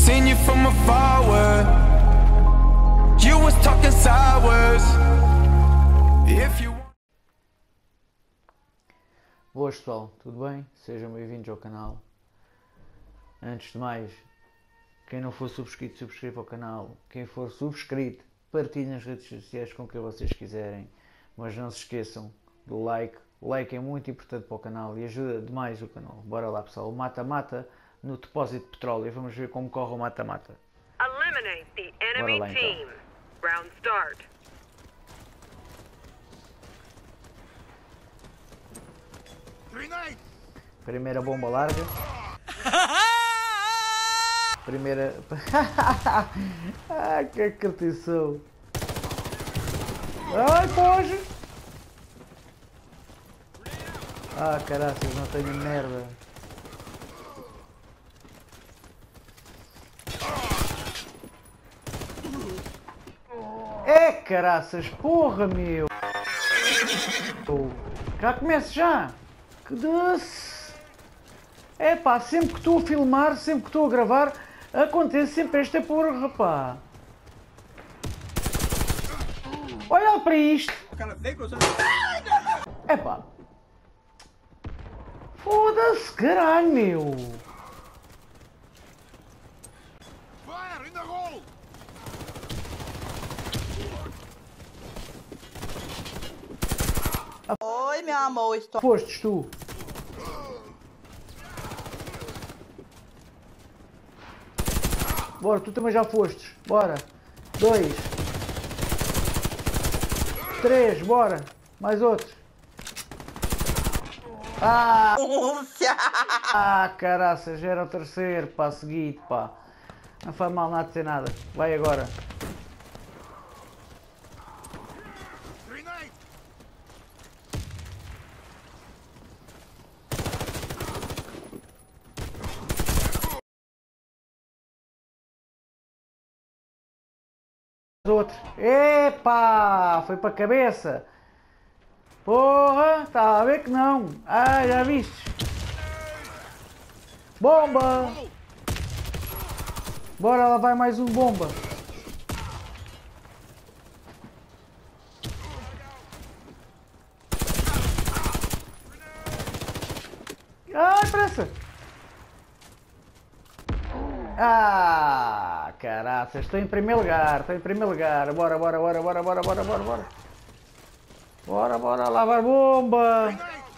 Seen you from afar where you was talking sideways. If you Boas pessoal, tudo bem? Sejam bem-vindos ao canal. Antes de mais, quem não for subscrito, subscreva o canal. Quem for subscrito, partilhe nas redes sociais com quem vocês quiserem. Mas não se esqueçam do like. O like é muito importante para o canal e ajuda demais o canal. Bora lá pessoal, o mata-mata no depósito de petróleo. Vamos ver como corre o mata-mata. Eliminate the enemy Bora lá, então. team. Round start. Primeira bomba larga. Primeira... ah, que curtição. Ai, foge! Ah, caraças, não tenho merda. É, caraças, porra, meu! Já começo já! Que doce! É pá, sempre que estou a filmar, sempre que estou a gravar, acontece sempre esta porra, pá! Olha para isto! É pá! Foda-se, caralho, meu! Oi, meu amor, estou... Fostes tu! Bora, tu também já fostes! Bora! 2 3, bora! Mais outros! Ah! Ah, caraças, já era o terceiro, pá, seguido, pá! Não faz mal nada de ser nada, vai agora! Outro. Epá! Foi para a cabeça! Porra! Estava a ver que não! Ah, já viste! Bomba! Bora, lá vai mais um bomba! Ai, pressa! Ah, caraças, estou em primeiro lugar, estou em primeiro lugar. Bora, bora, bora, bora, bora, bora, bora, bora. Bora, bora, lavar bomba.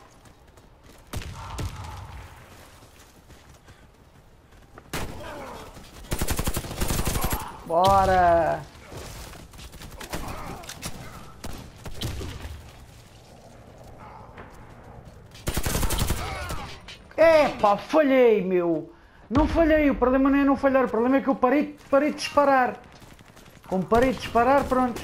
Bora. Epá, falhei, meu. Não falhei, o problema não é não falhar, o problema é que eu parei de disparar. Como parei de disparar, pronto.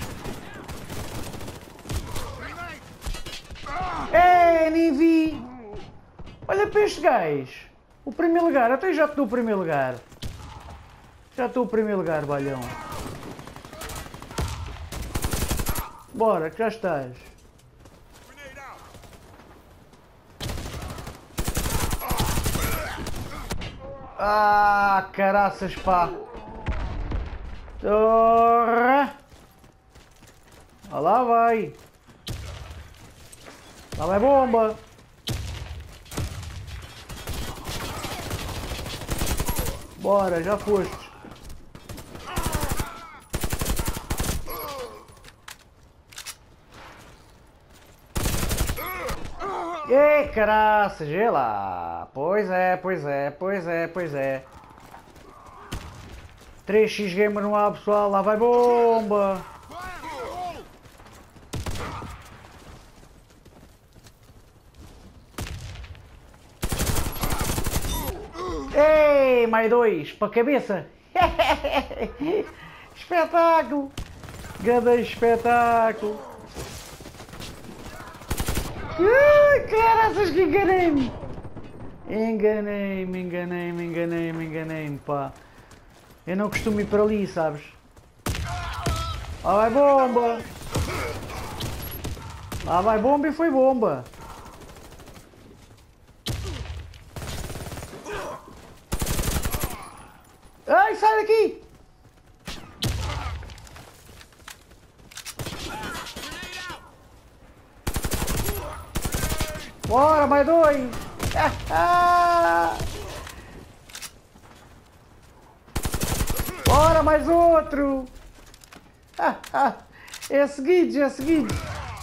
É, nem vi. Olha para este gajo. O primeiro lugar, até já estou no primeiro lugar. Já estou no primeiro lugar, balhão. Bora, que já estás. Ah, caraças, pá. Torra. Lá vai. Lá vai bomba. Bora, já foste. Ei, caraças, vê lá. Pois é, pois é, pois é, pois é. 3x Gamer no ar, pessoal, lá vai bomba. Ei, mais 2, para a cabeça. Espetáculo. Grande espetáculo. Caraças, que enganei-me! Enganei-me, pá. Eu não costumo ir para ali, sabes? Lá vai bomba! Lá vai bomba e foi bomba! Ai, sai daqui! Bora, mais dois! Bora, mais outro! É seguido, é seguido!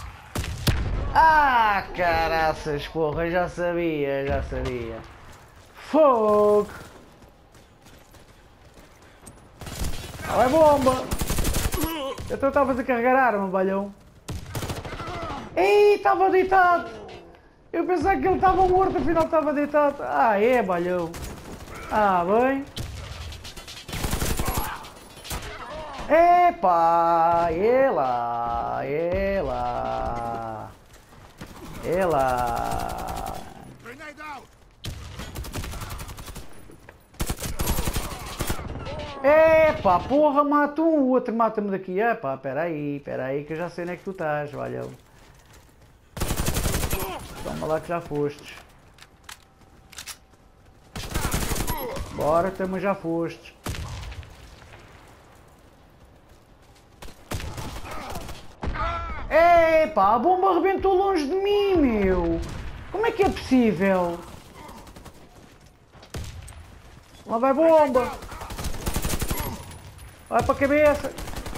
Ah, caraças, porra, já sabia, já sabia! Fogo! Ah, é bomba! Eu estava a carregar arma, balhão! Ei, estava deitado! Eu pensava que ele estava morto, afinal estava deitado. Ah, é, balhão. Ah, bem. Epá, é lá, é lá. É lá. Epá, porra, mata um, o outro mata-me daqui. Epá, peraí, que eu já sei onde é que tu estás, balhão. Toma lá que já fostes. Bora, também já fostes. Epá, a bomba arrebentou longe de mim, meu. Como é que é possível? Lá vai bomba. Vai para a cabeça.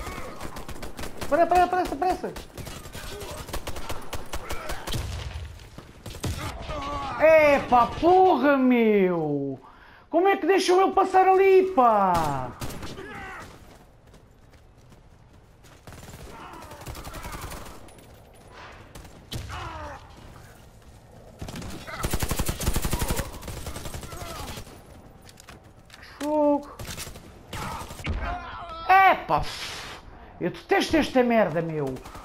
Pressa, pressa. Epá, porra, meu! Como é que deixou ele passar ali, pá? Fogo! Epá! Eu detesto esta merda, meu!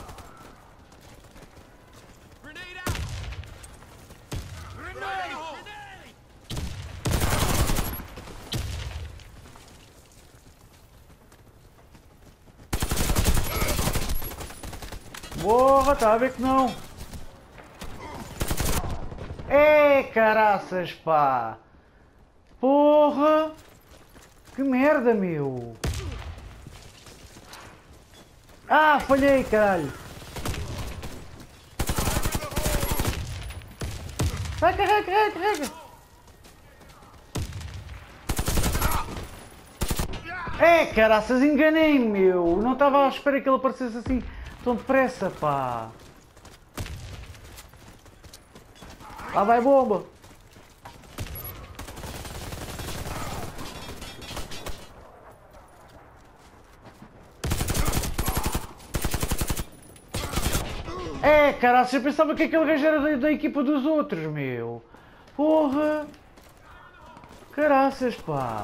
Porra, está a ver que não. Caraças, pá. Porra. Que merda, meu. Ah, falhei, caralho. Vai, carrega. Caraças, enganei-me, meu. Não estava à espera que ele aparecesse assim tão depressa, pá. Lá vai bomba. Caraças, eu pensava que aquele gajo era da equipa dos outros, meu. Porra. Caraças, pá.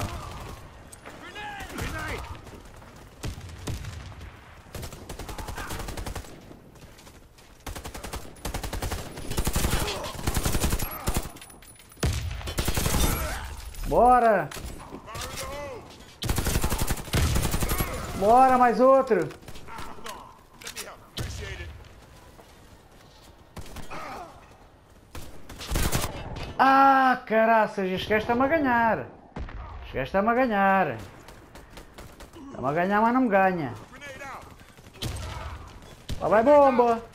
Bora! Bora, mais outro! Ah, caraças, este gajo está-me a ganhar! Este gajo está-me a ganhar! Está-me a ganhar, mas não me ganha! Lá vai bomba!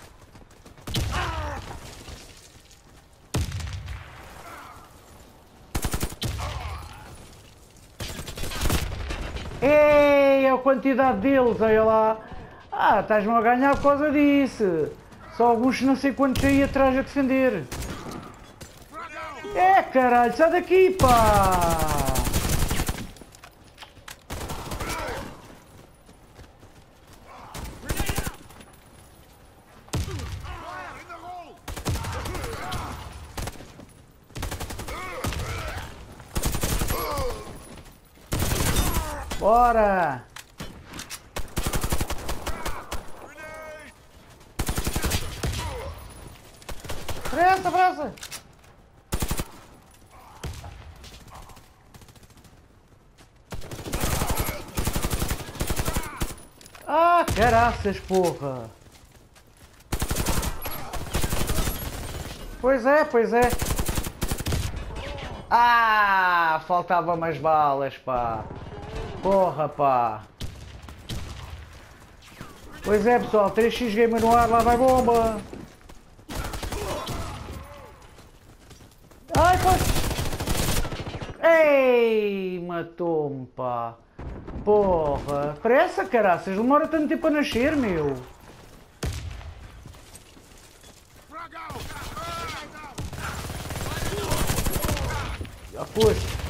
Ei, a quantidade deles, olha lá. Ah, estás-me a ganhar por causa disso. Só alguns não sei quantos aí atrás a defender. Caralho, sai daqui, pá. Bora! Pressa! Ah, caraças, porra! Pois é. Ah, faltavam umas balas, pá. Porra, pá. Pois é, pessoal, 3x Gamer no ar, lá vai bomba. Ai, pá. Ei, matou-me, pá. Porra, pressa, caraças, demora tanto tempo a nascer, meu. Já foste.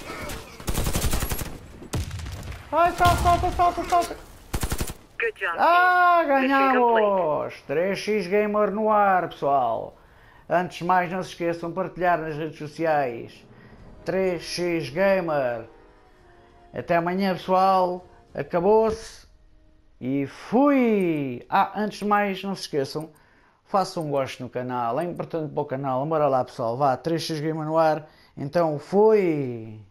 Ai, salta. Good job. Ah, Mission complete. ganhamos! 3x Gamer no ar, pessoal. Antes de mais, não se esqueçam de partilhar nas redes sociais. 3x Gamer. Até amanhã, pessoal. Acabou-se. E fui! Ah, antes de mais, não se esqueçam. Façam um gosto no canal. É importante para o canal. Bora lá, pessoal. Vá, 3x Gamer no ar. Então, fui!